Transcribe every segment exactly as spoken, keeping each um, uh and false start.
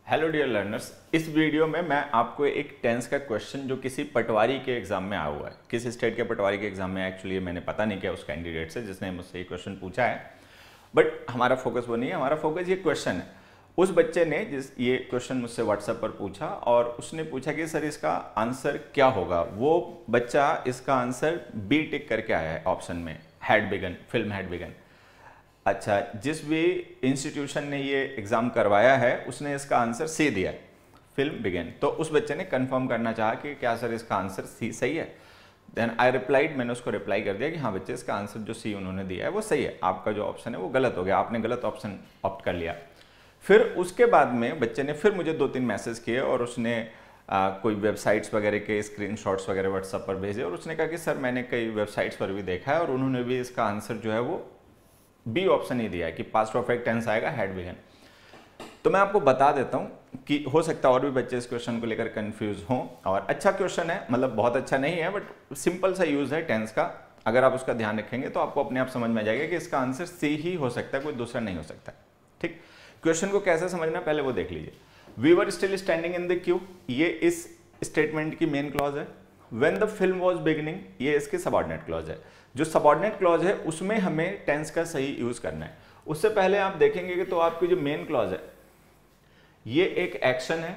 Hello dear learners, इस video में मैं आपको एक टेंस का क्वेश्चन जो किसी पटवारी के एग्जाम में आया हुआ है, किस स्टेट के पटवारी के एग्जाम में एक्चुअली मैंने पता नहीं किया उस कैंडिडेट से जिसने मुझसे ये क्वेश्चन पूछा है, बट हमारा फोकस वो नहीं है। हमारा फोकस ये क्वेश्चन है। उस बच्चे ने जिस ये क्वेश्चन मुझसे व्हाट्सएप पर पूछा और उसने पूछा कि सर इसका आंसर क्या होगा। वो बच्चा इसका आंसर बी टिक करके आया है ऑप्शन में, had begun, film had begun. अच्छा, जिस भी इंस्टीट्यूशन ने ये एग्ज़ाम करवाया है उसने इसका आंसर सी दिया है, फिल्म बिगेन। तो उस बच्चे ने कंफर्म करना चाहा कि क्या सर इसका आंसर सी सही है। देन आई रिप्लाइड, मैंने उसको रिप्लाई कर दिया कि हाँ बच्चे इसका आंसर जो सी उन्होंने दिया है वो सही है, आपका जो ऑप्शन है वो गलत हो गया, आपने गलत ऑप्शन ऑप्ट कर लिया। फिर उसके बाद में बच्चे ने फिर मुझे दो तीन मैसेज किए और उसने आ, कोई वेबसाइट्स वगैरह के स्क्रीनशॉट्स वगैरह व्हाट्सएप पर भेजे और उसने कहा कि सर मैंने कई वेबसाइट्स पर भी देखा है और उन्होंने भी इसका आंसर जो है वो बी ऑप्शन ही दिया है कि पास्ट परफेक्ट टेंस आएगा, हैड बिगन। तो मैं आपको बता देता हूं कि हो सकता है और भी बच्चे इस क्वेश्चन को लेकर कंफ्यूज हों, और अच्छा क्वेश्चन है, मतलब बहुत अच्छा नहीं है बट सिंपल सा यूज है टेंस का। अगर आप उसका ध्यान रखेंगे तो आपको अपने आप समझ में आ जाएगा कि इसका आंसर सी ही हो सकता है, कोई दूसरा नहीं हो सकता। ठीक, क्वेश्चन को कैसे समझना पहले वो देख लीजिए। We were still standing in the queue, ये इस स्टेटमेंट की मेन क्लॉज है। When the film was beginning, ये इसकी सबऑर्डिनेट क्लॉज है। जो सबऑर्डिनेट क्लॉज है उसमें हमें टेंस का सही यूज करना है। उससे पहले आप देखेंगे कि तो आपकी जो मेन क्लॉज है ये एक एक्शन है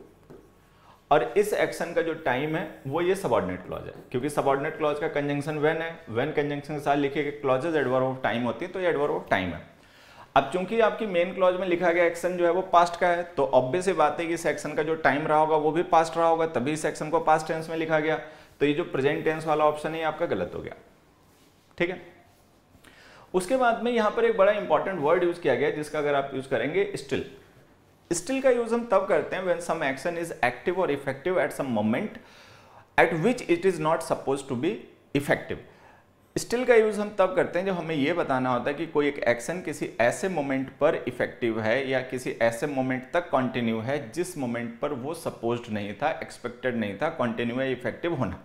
और इस एक्शन का जो टाइम है वो ये सबऑर्डिनेट क्लॉज है, क्योंकि सबऑर्डिनेट क्लॉज का कंजंक्शन व्हेन है। व्हेन कंजंक्शन के साथ लिखे गए क्लॉजेज एडवर्ब ऑफ टाइम होती है, तो ये एडवर्ब ऑफ टाइम है। अब चूंकि आपकी मेन क्लॉज में लिखा गया एक्शन जो है वो पास्ट का है, तो ऑब्वियस बात है कि इस एक्शन का जो टाइम रहा होगा वो भी पास्ट रहा होगा, तभी इस एक्शन को पास्ट टेंस में लिखा गया। तो ये जो प्रेजेंट टेंस वाला ऑप्शन है ये आपका गलत हो गया। ठीक है, उसके बाद में यहां पर एक बड़ा इंपॉर्टेंट वर्ड यूज किया गया जिसका अगर आप यूज करेंगे स्टिल। स्टिल का यूज हम तब करते हैं when some action is active और effective at some moment at which it is not suppose to be effective. Still का यूज हम तब करते हैं जब हमें यह बताना होता है कि कोई एक एक्शन किसी ऐसे मोमेंट पर इफेक्टिव है या किसी ऐसे मोमेंट तक कंटिन्यू है जिस मोमेंट पर वो सपोज्ड नहीं था, एक्सपेक्टेड नहीं था कंटिन्यू या इफेक्टिव होना।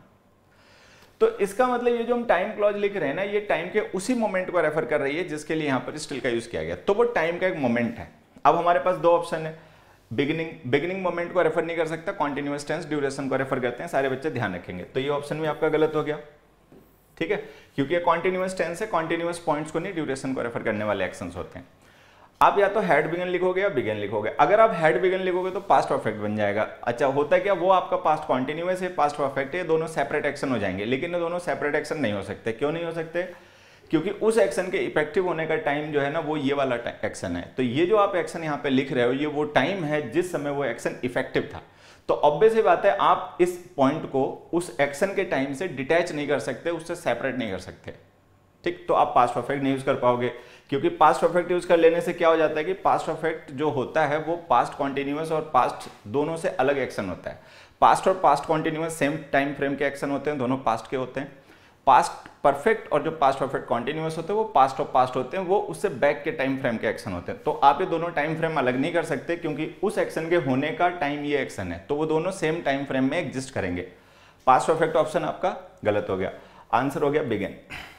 तो इसका मतलब ये जो हम टाइम क्लॉज लिख रहे हैं ना, ये टाइम के उसी मोमेंट को रेफर कर रही है जिसके लिए यहां पर स्टिल का यूज किया गया। तो वो टाइम का एक मोमेंट है। अब हमारे पास दो ऑप्शन है, बिगिनिंग बिगिनिंग मोमेंट को रेफर नहीं कर सकता, कॉन्टिन्यूअस टेंस ड्यूरेशन को रेफर करते हैं, सारे बच्चे ध्यान रखेंगे। तो ये ऑप्शन भी आपका गलत हो गया। ठीक है, क्योंकि ये कॉन्टिन्यूअस टेंस है, कॉन्टिन्यूअस पॉइंट्स को नहीं ड्यूरेशन को रेफर करने वाले एक्शंस होते हैं। आप या तो हैड बिगन लिखोगे या बिगन लिखोगे। अगर आप हैड बिगन लिखोगे तो पास्ट परफेक्ट बन जाएगा। अच्छा, होता है क्या, वो आपका पास्ट कॉन्टिन्यूअस है, पास्ट परफेक्ट है, दोनों सेपरेट एक्शन हो जाएंगे। लेकिन ये दोनों सेपरेट एक्शन नहीं हो सकते। क्यों नहीं हो सकते? क्योंकि उस एक्शन के इफेक्टिव होने का टाइम जो है ना वो ये वाला एक्शन है। तो ये जो आप एक्शन यहाँ पे लिख रहे हो ये वो टाइम है जिस समय वो एक्शन इफेक्टिव था। तो ऑब्वियस ही बात है आप इस पॉइंट को उस एक्शन के टाइम से डिटैच नहीं कर सकते, उससे सेपरेट नहीं कर सकते। ठीक, तो आप पास्ट परफेक्ट नहीं यूज कर पाओगे, क्योंकि पास्ट परफेक्ट यूज कर लेने से क्या हो जाता है कि पास्ट परफेक्ट जो होता है वो पास्ट कॉन्टिन्यूअस और पास्ट दोनों से अलग एक्शन होता है। पास्ट और past continuous same time frame के एक्शन होते हैं, दोनों पास्ट के होते हैं। पास्ट परफेक्ट और जो पास्ट परफेक्ट कॉन्टिन्यूअस होते हैं वो पास्ट और पास्ट होते हैं, वो उससे बैक के टाइम फ्रेम के एक्शन होते हैं। तो आप ये दोनों टाइम फ्रेम अलग नहीं कर सकते, क्योंकि उस एक्शन के होने का टाइम ये एक्शन है, तो वो दोनों सेम टाइम फ्रेम में एग्जिस्ट करेंगे। पास्ट परफेक्ट ऑप्शन आपका गलत हो गया, आंसर हो गया बिगिन।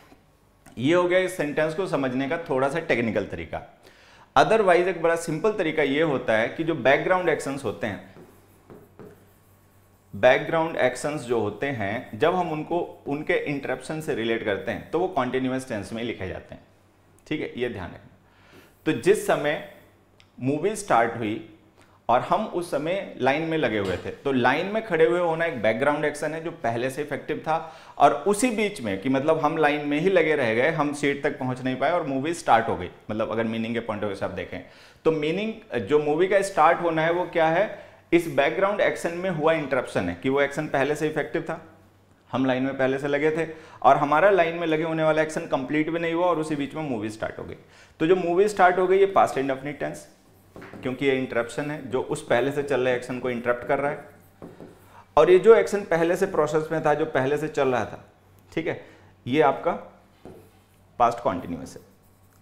ये हो गया इस सेंटेंस को समझने का थोड़ा सा टेक्निकल तरीका। अदरवाइज एक बड़ा सिंपल तरीका ये होता है कि जो बैकग्राउंड एक्शंस होते हैं, बैकग्राउंड एक्शंस जो होते हैं जब हम उनको उनके इंटरप्शन से रिलेट करते हैं तो वो कॉन्टिन्यूअस टेंस में लिखे जाते हैं। ठीक है, ये ध्यान रखना। तो जिस समय मूवी स्टार्ट हुई और हम उस समय लाइन में लगे हुए थे, तो लाइन में खड़े हुए होना एक बैकग्राउंड एक्शन है जो पहले से इफेक्टिव था, और उसी बीच में कि मतलब हम लाइन में ही लगे रह गए, हम सीट तक पहुंच नहीं पाए और मूवी स्टार्ट हो गई। मतलब अगर मीनिंग के पॉइंट ऑफ व्यू से आप देखें तो मीनिंग जो मूवी का स्टार्ट होना है वो क्या है, इस बैकग्राउंड एक्शन में हुआ इंटरप्शन है कि वो एक्शन पहले से इफेक्टिव था, हम लाइन में पहले से लगे थे और हमारा लाइन में लगे होने वाला एक्शन कंप्लीट भी नहीं हुआ और उसी बीच में मूवी स्टार्ट हो गई। तो जो मूवी स्टार्ट हो गई ये पास्ट इंडेफिनिट टेंस, क्योंकि ये इंटरप्शन है जो उस पहले से चल रहे एक्शन को इंटरप्ट कर रहा है, और ये जो एक्शन पहले से प्रोसेस में था, जो पहले से चल रहा था, ठीक है, ये आपका पास्ट कॉन्टिन्यूअस है।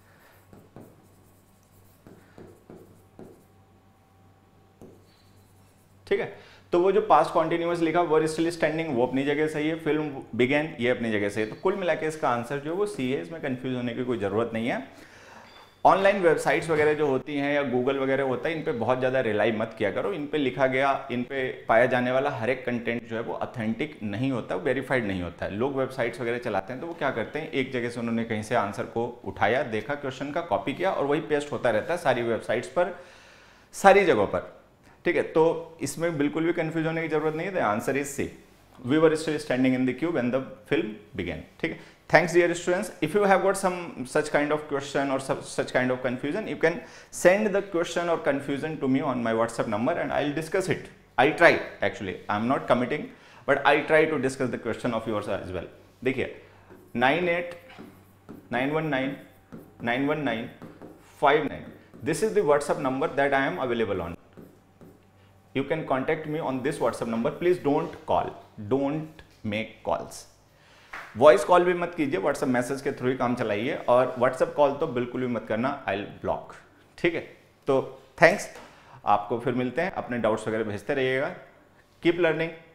ठीक है, तो वो जो पास्ट कॉन्टिन्यूअस लिखा वर स्टिल स्टैंडिंग वो अपनी जगह सही है, फिल्म बिगेन ये अपनी जगह सही है। तो कुल मिला के इसका आंसर जो है वो सी है, इसमें कंफ्यूज होने की कोई जरूरत नहीं है। ऑनलाइन वेबसाइट्स वगैरह जो होती हैं या गूगल वगैरह होता है, इन पे बहुत ज़्यादा रिलाई मत किया करो। इन पे लिखा गया, इन पे पाया जाने वाला हर एक कंटेंट जो है वो ऑथेंटिक नहीं होता, वेरीफाइड नहीं होता है। लोग वेबसाइट्स वगैरह चलाते हैं तो वो क्या करते हैं, एक जगह से उन्होंने कहीं से आंसर को उठाया, देखा क्वेश्चन का, कॉपी किया और वही पेस्ट होता रहता है सारी वेबसाइट्स पर, सारी जगहों पर। ठीक है, तो इसमें बिल्कुल भी कंफ्यूज होने की जरूरत नहीं है। The answer is C, we were still standing in the queue when the film began. ठीक है, thanks dear students. If you have got some such kind of question or such kind of confusion, you can send the question or confusion to me on my WhatsApp number and I'll discuss it. I'll try, actually I'm not committing, but I'll try to discuss the question of yours as well. देखिए nine eight nine one nine nine one nine five nine, this is the WhatsApp number that I am available on. You can contact me on this WhatsApp number. Please don't call, don't make calls. Voice call भी मत कीजिए, WhatsApp message के through ही काम चलाइए, और WhatsApp call तो बिल्कुल भी मत करना, आई विल ब्लॉक। ठीक है, तो थैंक्स, आपको फिर मिलते हैं, अपने डाउट्स वगैरह भेजते रहिएगा। Keep learning.